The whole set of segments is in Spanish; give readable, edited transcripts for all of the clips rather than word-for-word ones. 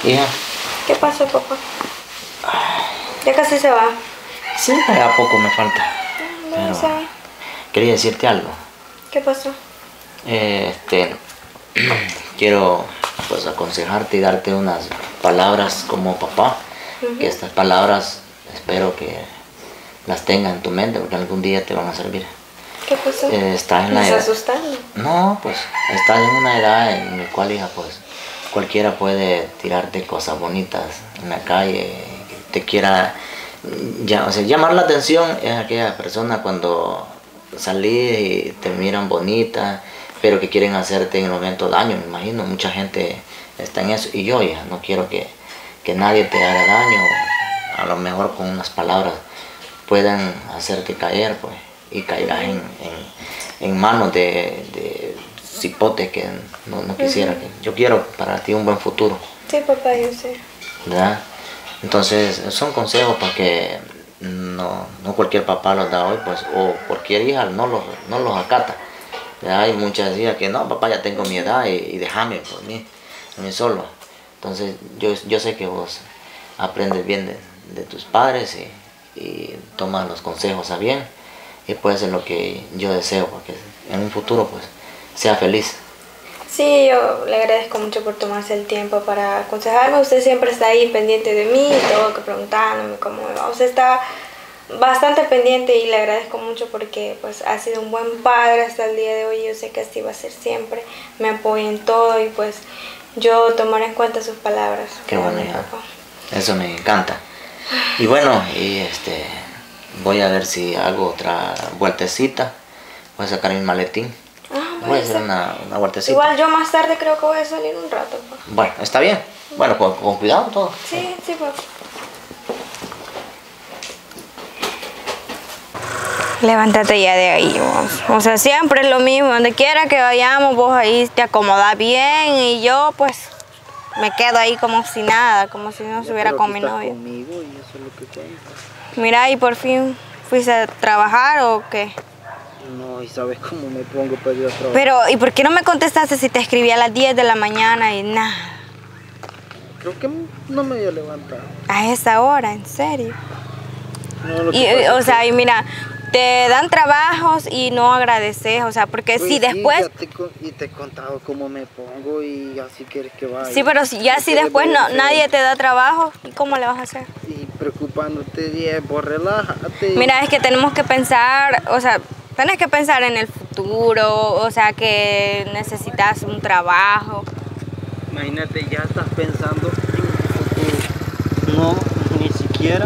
Hija. ¿Qué pasó, papá? Ya casi se va. Sí, a poco me falta. No sé. Quería decirte algo. ¿Qué pasó? Quiero pues aconsejarte y darte unas palabras como papá. Que estas palabras espero que las tengas en tu mente porque algún día te van a servir. ¿Qué pasó? Estás en la ¿Me edad. estás asustando? No, pues estás en una edad en la cual, hija, pues cualquiera puede tirarte cosas bonitas en la calle, que te quiera, ya, o sea, llamar la atención es aquella persona cuando salís y te miran bonita, pero que quieren hacerte en el momento daño, me imagino, mucha gente está en eso, y yo, hija, no quiero que nadie te haga daño, a lo mejor con unas palabras puedan hacerte caer, pues, y caigas en manos de cipotes que no quisiera. Yo quiero para ti un buen futuro. Sí, papá, yo sé. ¿Verdad? Entonces, son consejos para que no cualquier papá los da hoy, pues, o cualquier hija no los acata. ¿Verdad? Hay muchas hijas que no, papá, ya tengo mi edad y déjame por mí, a mí solo. Entonces, yo sé que vos aprendes bien de tus padres y tomas los consejos a bien. Y puede ser lo que yo deseo, porque en un futuro pues sea feliz. Sí, yo le agradezco mucho por tomarse el tiempo para aconsejarme. Usted siempre está ahí pendiente de mí, todo, que preguntándome cómo me va. Usted está bastante pendiente y le agradezco mucho porque pues ha sido un buen padre hasta el día de hoy. Yo sé que así va a ser siempre. Me apoya en todo y pues yo tomaré en cuenta sus palabras. Qué bueno, hija. Eso me encanta. Y bueno, voy a ver si hago otra vueltecita. Voy a sacar mi maletín. Voy a hacer una vueltecita. Igual yo más tarde creo que voy a salir un rato. Pa. Bueno, está bien. Bueno, con cuidado todo. Sí, sí, papá. Levántate ya de ahí, vos. O sea, siempre es lo mismo. Donde quiera que vayamos, vos ahí te acomodas bien y yo pues me quedo ahí como si nada, como si no estuviera con mi novio. Conmigo y eso es lo que cuenta. Mira, ¿y por fin fuiste a trabajar o qué? No, y sabes cómo me pongo para ir a trabajar. Pero, ¿y por qué no me contestaste si te escribí a las 10 de la mañana y nada? Creo que no me había levantado. A esa hora, en serio. No, lo que Y, pasa o es sea, que... y mira, te dan trabajos y no agradeces, o sea, porque Pues si después... y te he contado cómo me pongo y así quieres que vaya. Sí, pero si después nadie te da trabajo, ¿y cómo le vas a hacer? Y preocupándote, vos relájate. Mira, es que tenemos que pensar, o sea, tenés que pensar en el futuro, o sea, que necesitas un trabajo. Imagínate, ya estás pensando en el futuro. No, ni siquiera.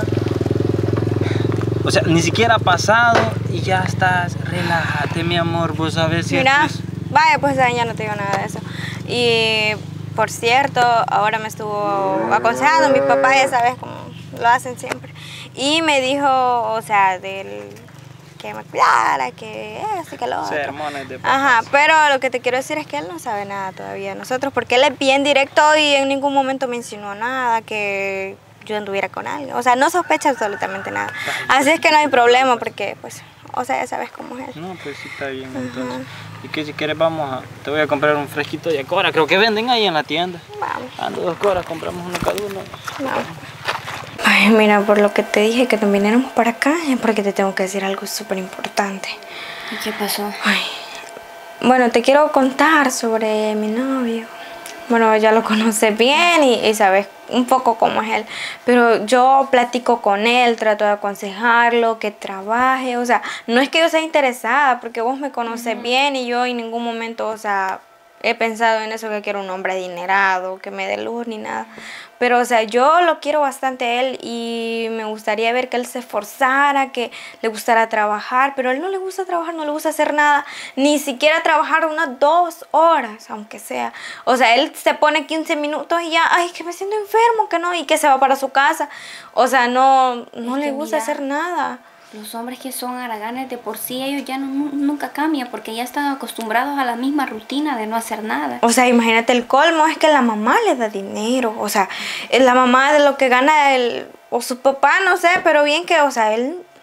O sea, ni siquiera ha pasado y ya estás. Relájate, mi amor, vos sabés si... Mira, vaya, pues ya no te digo nada de eso. Y, por cierto, ahora me estuvo aconsejando mi papá, ya sabes cómo lo hacen siempre. Y me dijo, o sea, que me cuidara, que esto, que lo otro. Sermones de papás. Ajá, pero lo que te quiero decir es que él no sabe nada todavía de nosotros, porque él es bien directo y en ningún momento me insinuó nada, que yo anduviera con alguien. O sea, no sospecha absolutamente nada. Así es que no hay problema, porque, pues, o sea, ya sabes cómo es él. No, pues sí está bien, entonces. Y que si quieres te voy a comprar un fresquito de Cora, creo que venden ahí en la tienda. Vamos. Ando 2 Coras, compramos uno cada uno. Vamos. Ay, mira, por lo que te dije que nos viniéramos para acá, es porque te tengo que decir algo súper importante. ¿Y qué pasó? Ay, bueno, te quiero contar sobre mi novio. Bueno, ya lo conoces bien y sabes un poco cómo es él. Pero yo platico con él, trato de aconsejarlo, que trabaje. O sea, no es que yo sea interesada, porque vos me conoces bien y yo en ningún momento, o sea, he pensado en eso que quiero un hombre adinerado, que me dé luz ni nada. Pero, o sea, yo lo quiero bastante a él y me gustaría ver que él se esforzara, que le gustara trabajar, pero a él no le gusta trabajar, no le gusta hacer nada, ni siquiera trabajar unas 2 horas, aunque sea. O sea, él se pone 15 minutos y ya, ay, que me siento enfermo, que no, y que se va para su casa. O sea, no le gusta hacer nada. Los hombres que son haraganes de por sí, ellos ya nunca cambian porque ya están acostumbrados a la misma rutina de no hacer nada. O sea, imagínate, el colmo es que la mamá le da dinero. O sea, la mamá de lo que gana o su papá, no sé, pero bien que, o sea, él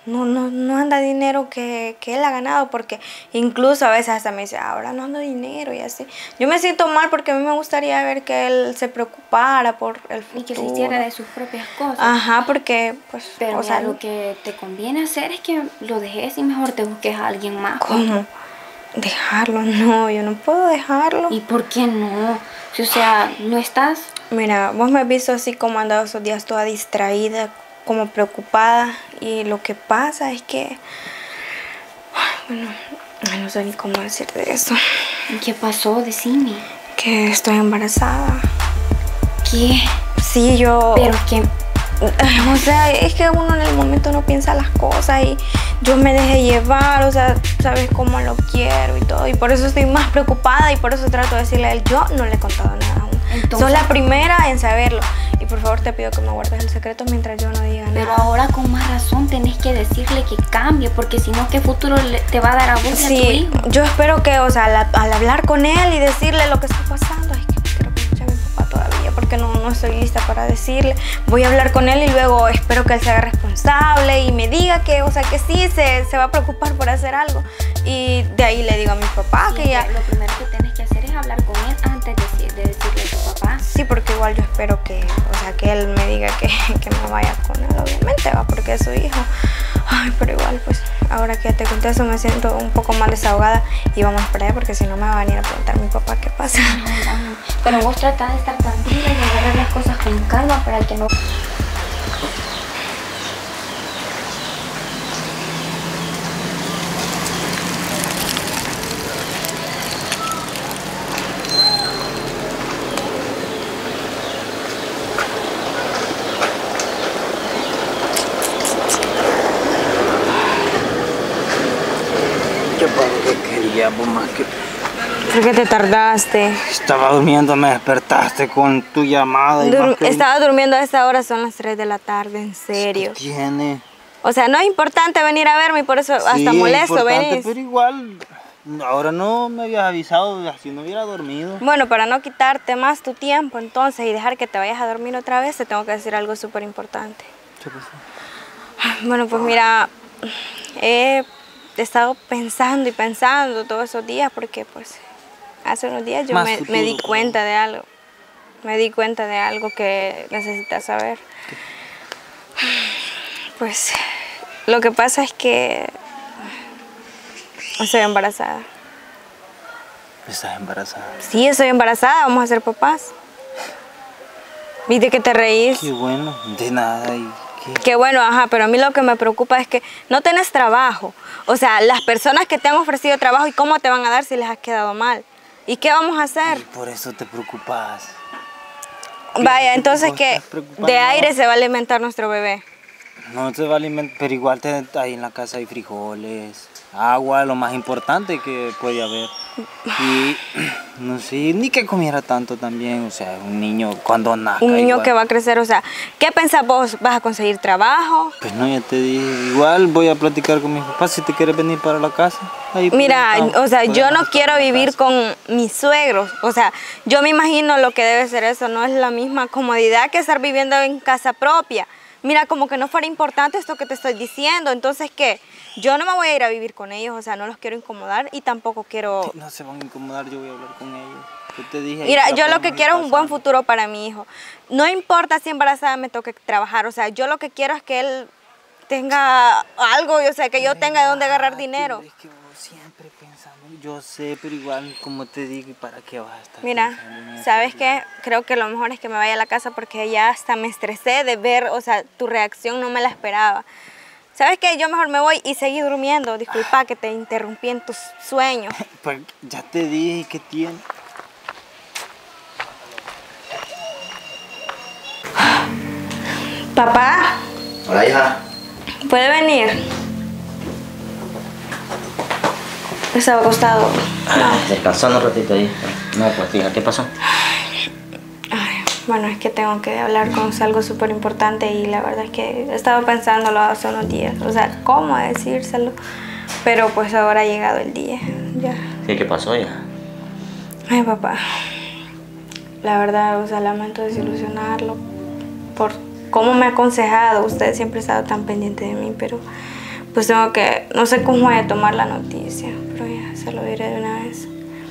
no anda dinero que él ha ganado, porque incluso a veces hasta me dice, ahora no ando dinero y así. Yo me siento mal porque a mí me gustaría ver que él se preocupara por el futuro. Y que se hiciera de sus propias cosas. Ajá, porque pues... Pero o sea, lo que te conviene hacer es que lo dejes y mejor te busques a alguien más. ¿cómo? Dejarlo, no, yo no puedo dejarlo. ¿Y por qué no? Si, o sea, no estás... Mira, vos me has visto así como andado esos días toda distraída, como preocupada, y lo que pasa es que, bueno, no sé ni cómo decir de eso. ¿Qué pasó? Decime. Que estoy embarazada. ¿Qué? Sí, yo... Pero es que... O sea, es que uno en el momento no piensa las cosas y yo me dejé llevar, o sea, sabes cómo lo quiero y todo, y por eso estoy más preocupada y por eso trato de decirle a él, yo no le he contado nada aún. Entonces, sos la primera en saberlo y por favor te pido que me guardes el secreto mientras yo no diga nada. pero ahora con más razón tenés que decirle que cambie, porque si no, ¿qué futuro te va a dar a vos y a tu Sí, hijo? yo espero que, o sea, al hablar con él y decirle lo que está pasando, es que quiero que escuche a mi papá todavía, porque no estoy lista para decirle. Voy a hablar con él y luego espero que él se haga responsable y me diga que, o sea, que sí se va a preocupar por hacer algo. Y de ahí le digo a mi papá Sí, que ya... Lo primero que tienes que hacer es hablar con él antes de decirle a tu papá. Sí, porque igual yo espero que, o sea, que él me diga que me vaya con él, obviamente, va, porque es su hijo. Ay, pero igual, pues, ahora que ya te conté eso me siento un poco más desahogada y vamos para allá porque si no me va a venir a preguntar mi papá qué pasa. Pero vos trata de estar tranquila y de agarrar las cosas con calma para que no... ¿Qué pasó? ¿Qué quería, pues, más que... ¿Por qué te tardaste? Estaba durmiendo, me despertaste con tu llamada y más que... Estaba durmiendo a esa hora, son las 3 de la tarde, en serio. ¿Qué tiene? O sea, no es importante venir a verme y por eso hasta Sí, molesto es importante, venís. pero igual, ahora no me habías avisado, así no hubiera dormido. Bueno, para no quitarte más tu tiempo entonces y dejar que te vayas a dormir otra vez, te tengo que decir algo súper importante. ¿Qué pasó? Bueno, pues mira, he estado pensando y pensando todos esos días porque pues hace unos días yo Más me futuro, di por cuenta de algo. Me di cuenta de algo que necesitas saber. Pues lo que pasa es que estoy embarazada. ¿Estás embarazada? Sí, estoy embarazada, vamos a ser papás. ¿Viste que te reís? Qué bueno, de nada y... Qué bueno, ajá, pero a mí lo que me preocupa es que no tenés trabajo. O sea, las personas que te han ofrecido trabajo, ¿y cómo te van a dar si les has quedado mal? ¿Y qué vamos a hacer? Y por eso te preocupas. Vaya, entonces Vos que estás preocupada. de aire se va a alimentar nuestro bebé. No te va a alimentar, pero igual ahí en la casa hay frijoles, agua, lo más importante que puede haber. Y no sé, ni que comiera tanto también, o sea, un niño cuando nazca. Un niño igual. que va a crecer, o sea, ¿qué pensás vos? ¿Vas a conseguir trabajo? Pues no, ya te dije, igual voy a platicar con mis papás si te quieres venir para la casa. Ahí Mira, o sea, yo no estar quiero en la vivir casa. con mis suegros. O sea, yo me imagino lo que debe ser eso. No es la misma comodidad que estar viviendo en casa propia. Mira, como que no fuera importante esto que te estoy diciendo. Entonces, ¿qué? Yo no me voy a ir a vivir con ellos. O sea, no los quiero incomodar y tampoco quiero... No se van a incomodar, yo voy a hablar con ellos. Yo te dije. Mira, ahí yo lo podemos que ir quiero es un buen pasando. futuro para mi hijo. No importa si embarazada me toque trabajar. O sea, yo lo que quiero es que él tenga algo. O sea, que yo tenga de dónde agarrar dinero. Es que vos siempre pensando, yo sé, pero igual, como te digo, ¿y para qué vas a estar Mira, pensando en eso? ¿sabes qué? Creo que lo mejor es que me vaya a la casa porque ya hasta me estresé de ver, o sea, tu reacción no me la esperaba. ¿Sabes qué? Yo mejor me voy y seguí durmiendo. Disculpa que te interrumpí en tus sueños. Pues ya te dije que tiene. Papá, Hola, hija. ¿puede venir? Estaba acostado. Descansando un ratito ahí. No, pues hija, ¿qué pasó? Ay, bueno, es que tengo que hablar con algo súper importante y la verdad es que he estado pensándolo hace unos días. O sea, ¿cómo decírselo? Pero pues ahora ha llegado el día. Ya. Sí, ¿qué pasó, hija? Ay, papá. La verdad, o sea, lamento desilusionarlo por cómo me ha aconsejado. Usted siempre ha estado tan pendiente de mí, pero pues tengo que, no sé cómo voy a tomar la noticia, pero ya se lo diré de una vez.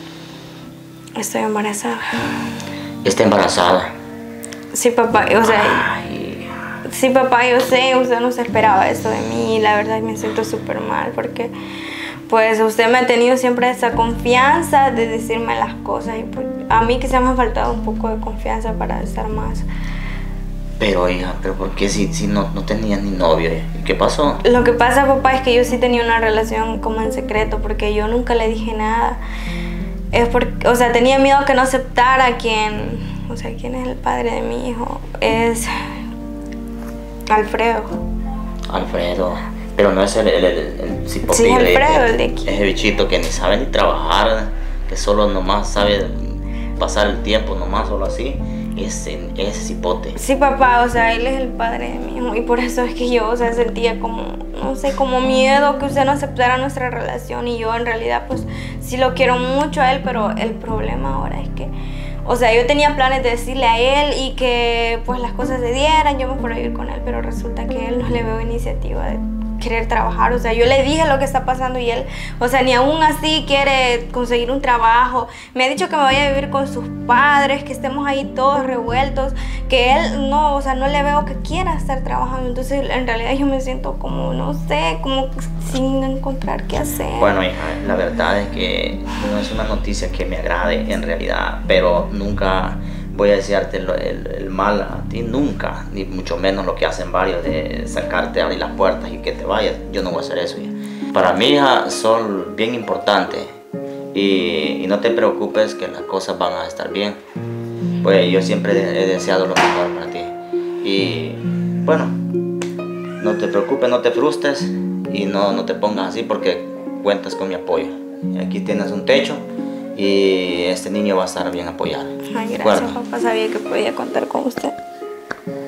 Estoy embarazada. ¿Está embarazada? Sí, papá, o sea, Ay, sí, papá, yo sé, usted no se esperaba esto de mí y la verdad me siento súper mal porque pues usted me ha tenido siempre esa confianza de decirme las cosas y pues, a mí que se me ha faltado un poco de confianza para estar más. pero hija, ¿pero por qué si no tenías ni novio? ¿Y qué pasó? Lo que pasa, papá, es que yo sí tenía una relación como en secreto porque yo nunca le dije nada. Es porque, o sea, tenía miedo que no aceptara quién es el padre de mi hijo. Es Alfredo. Alfredo, pero no es el cipopide. Sí, Alfredo, el de aquí. Ese bichito que ni sabe ni trabajar, que solo nomás sabe pasar el tiempo, nomás solo así. Ese cipote. Sí, papá, o sea, él es el padre de mi hijo y por eso es que yo, o sea, sentía como, no sé, como miedo que usted no aceptara nuestra relación y yo en realidad pues sí lo quiero mucho a él, pero el problema ahora es que, o sea, yo tenía planes de decirle a él y que pues las cosas se dieran, yo me fuera a vivir con él, pero resulta que él no le veo iniciativa de querer trabajar, o sea, yo le dije lo que está pasando y él, o sea, ni aún así quiere conseguir un trabajo, me ha dicho que me vaya a vivir con sus padres, que estemos ahí todos revueltos, que él no, o sea, no le veo que quiera estar trabajando, entonces en realidad yo me siento como, no sé, como sin encontrar qué hacer. Bueno, hija, la verdad es que no es una noticia que me agrade en realidad, pero nunca voy a desearte el mal a ti, nunca, ni mucho menos lo que hacen varios de sacarte, abrir las puertas y que te vayas. Yo no voy a hacer eso, hija. Para mí, hija, son bien importantes y no te preocupes que las cosas van a estar bien, pues yo siempre he deseado lo mejor para ti y bueno, no te preocupes, no te frustres y no te pongas así porque cuentas con mi apoyo. Aquí tienes un techo y este niño va a estar bien apoyado. Ay, ¿De gracias, acuerdo? papá, sabía que podía contar con usted.